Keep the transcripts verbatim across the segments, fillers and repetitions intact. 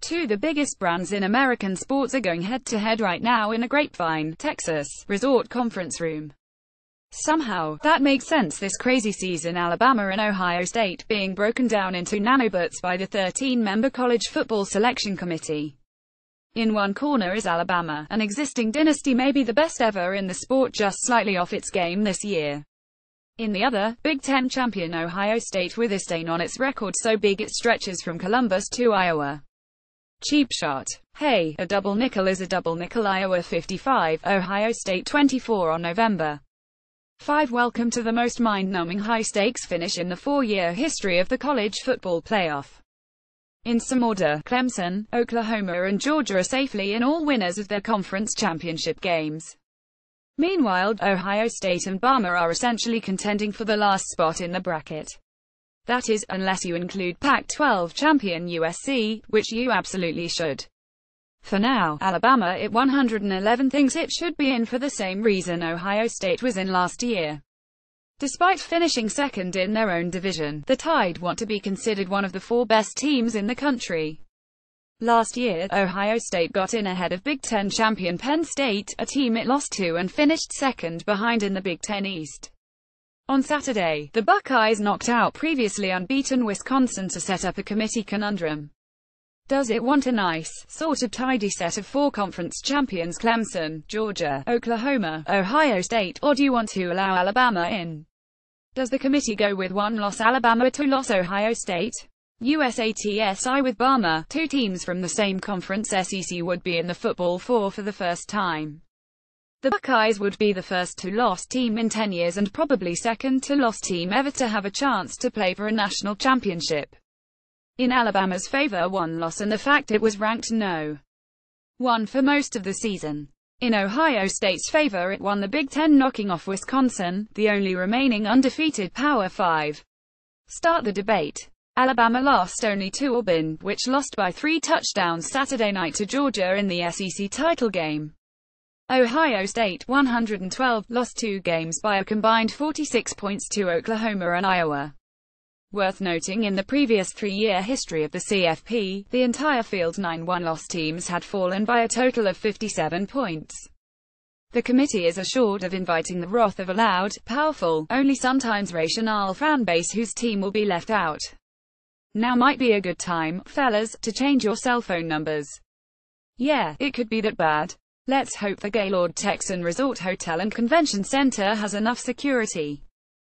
Two of the biggest brands in American sports are going head-to-head right now in a Grapevine, Texas, resort conference room. Somehow, that makes sense this crazy season. Alabama and Ohio State being broken down into nanobots by the thirteen-member College Football Selection Committee. In one corner is Alabama, an existing dynasty, maybe the best ever in the sport, just slightly off its game this year. In the other, Big Ten champion Ohio State with a stain on its record so big it stretches from Columbus to Iowa. Cheap shot. Hey, a double nickel is a double nickel. Iowa fifty-five, Ohio State twenty-four on November fifth. Welcome to the most mind-numbing high-stakes finish in the four-year history of the college football playoff. In some order, Clemson, Oklahoma and Georgia are safely in, all winners of their conference championship games. Meanwhile, Ohio State and Bama are essentially contending for the last spot in the bracket. That is, unless you include Pac twelve champion U S C, which you absolutely should. For now, Alabama at one hundred eleven thinks it should be in for the same reason Ohio State was in last year. Despite finishing second in their own division, the Tide want to be considered one of the four best teams in the country. Last year, Ohio State got in ahead of Big Ten champion Penn State, a team it lost to, and finished second behind in the Big Ten East. On Saturday, the Buckeyes knocked out previously unbeaten Wisconsin to set up a committee conundrum. Does it want a nice, sort of tidy set of four conference champions Clemson, Georgia, Oklahoma, Ohio State, or do you want to allow Alabama in? Does the committee go with one loss Alabama, two loss Ohio State? U S A T S I with Bama, two teams from the same conference. S E C would be in the Football Four for the first time. The Buckeyes would be the first two-loss team in ten years and probably second two-loss team ever to have a chance to play for a national championship. In Alabama's favor, one loss and the fact it was ranked no. one for most of the season. In Ohio State's favor, it won the Big Ten, knocking off Wisconsin, the only remaining undefeated Power Five. Start the debate. Alabama lost only to Auburn, which lost by three touchdowns Saturday night to Georgia in the S E C title game. Ohio State, one hundred twelve, lost two games by a combined forty-six points to Oklahoma and Iowa. Worth noting, in the previous three-year history of the C F P, the entire field's nine one-loss teams had fallen by a total of fifty-seven points. The committee is assured of inviting the wrath of a loud, powerful, only sometimes rational fan base whose team will be left out. Now might be a good time, fellas, to change your cell phone numbers. Yeah, it could be that bad. Let's hope the Gaylord Texan Resort Hotel and Convention Center has enough security.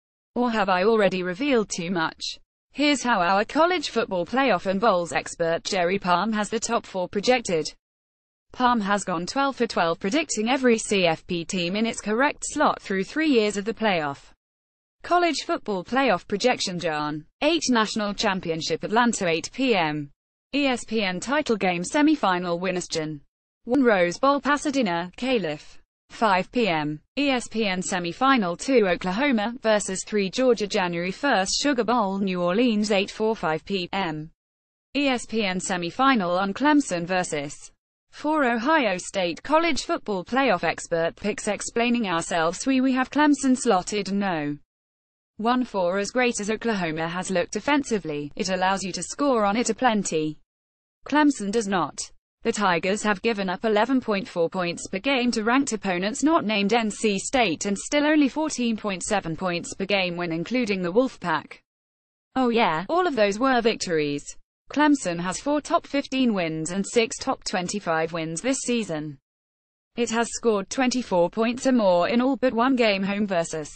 Or have I already revealed too much? Here's how our college football playoff and bowls expert Jerry Palm has the top four projected. Palm has gone twelve for twelve predicting every C F P team in its correct slot through three years of the playoff. College football playoff projection: John. eight National Championship Atlanta eight p m E S P N title game semifinal winners: John. one Rose Bowl Pasadena, Caliph. five p m E S P N semifinal two Oklahoma versus three Georgia January first Sugar Bowl New Orleans eight forty-five p m E S P N semifinal on Clemson versus four Ohio State. College football playoff expert picks explaining ourselves: we we have Clemson slotted no. one for as great as Oklahoma has looked offensively, it allows you to score on it aplenty. Clemson does not. The Tigers have given up eleven point four points per game to ranked opponents not named N C State and still only fourteen point seven points per game when including the Wolfpack. Oh yeah, all of those were victories. Clemson has four top fifteen wins and six top twenty-five wins this season. It has scored twenty-four points or more in all but one game home versus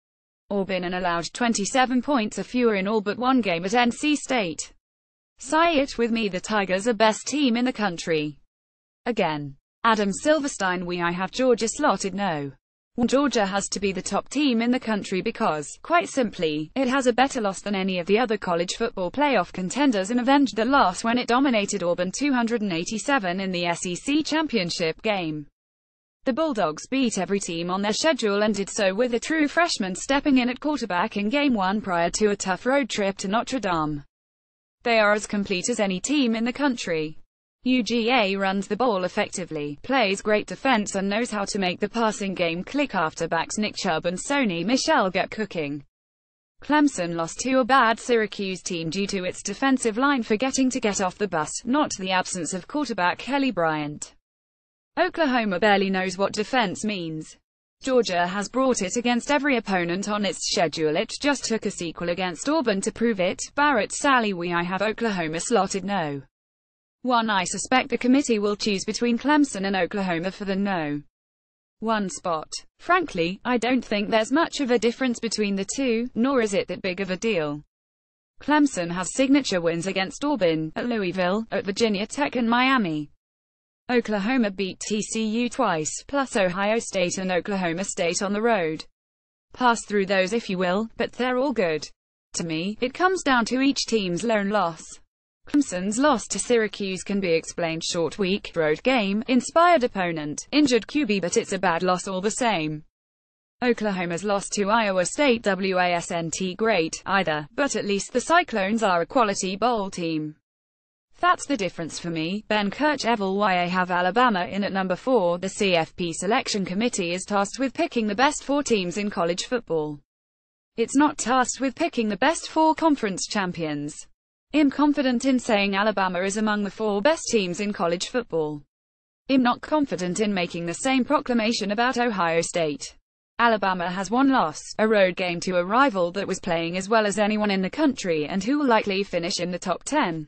Auburn and allowed twenty-seven points or fewer in all but one game at N C State. Say it with me, the Tigers are best team in the country. Again. Adam Silverstein: we I have Georgia slotted no. Georgia has to be the top team in the country because, quite simply, it has a better loss than any of the other college football playoff contenders and avenged the loss when it dominated Auburn two hundred eighty-seven in the S E C championship game. The Bulldogs beat every team on their schedule and did so with a true freshman stepping in at quarterback in game one prior to a tough road trip to Notre Dame. They are as complete as any team in the country. U G A runs the ball effectively, plays great defense and knows how to make the passing game click after backs Nick Chubb and Sony Michel get cooking. Clemson lost to a bad Syracuse team due to its defensive line forgetting to get off the bus, not the absence of quarterback Kelly Bryant. Oklahoma barely knows what defense means. Georgia has brought it against every opponent on its schedule. It just took a sequel against Auburn to prove it. Barrett Sally we I have Oklahoma slotted no. one I suspect the committee will choose between Clemson and Oklahoma for the no. one spot. Frankly, I don't think there's much of a difference between the two, nor is it that big of a deal. Clemson has signature wins against Auburn, at Louisville, at Virginia Tech and Miami. Oklahoma beat T C U twice, plus Ohio State and Oklahoma State on the road. Pass through those if you will, but they're all good. To me, it comes down to each team's lone loss. Clemson's loss to Syracuse can be explained short week, road game, inspired opponent, injured Q B, but it's a bad loss all the same. Oklahoma's loss to Iowa State wasn't great, either, but at least the Cyclones are a quality bowl team. That's the difference for me. Ben Kircheville why I have Alabama in at number four. The C F P selection committee is tasked with picking the best four teams in college football. It's not tasked with picking the best four conference champions. I'm confident in saying Alabama is among the four best teams in college football. I'm not confident in making the same proclamation about Ohio State. Alabama has one loss, a road game to a rival that was playing as well as anyone in the country and who will likely finish in the top ten.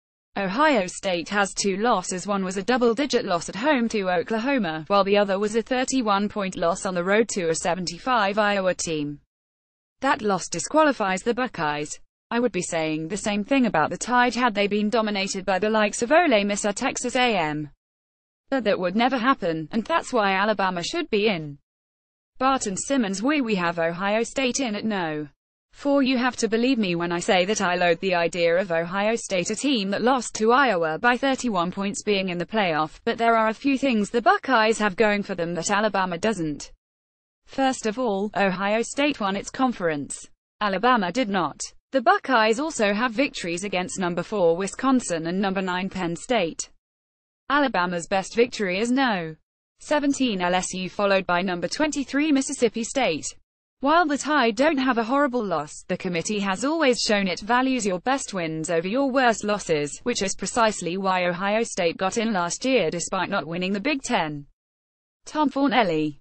Ohio State has two losses. One was a double-digit loss at home to Oklahoma, while the other was a thirty-one point loss on the road to a seventy-five Iowa team. That loss disqualifies the Buckeyes. I would be saying the same thing about the Tide had they been dominated by the likes of Ole Miss or Texas A and M. But that would never happen, and that's why Alabama should be in. Barton Simmons we we have Ohio State in at no. For you have to believe me when I say that I loathe the idea of Ohio State, a team that lost to Iowa by thirty-one points, being in the playoff, but there are a few things the Buckeyes have going for them that Alabama doesn't. First of all, Ohio State won its conference. Alabama did not. The Buckeyes also have victories against number four Wisconsin and number nine Penn State. Alabama's best victory is no. seventeen L S U followed by number twenty-three Mississippi State. While the Tide don't have a horrible loss, the committee has always shown it values your best wins over your worst losses, which is precisely why Ohio State got in last year despite not winning the Big Ten. Tom Fornelli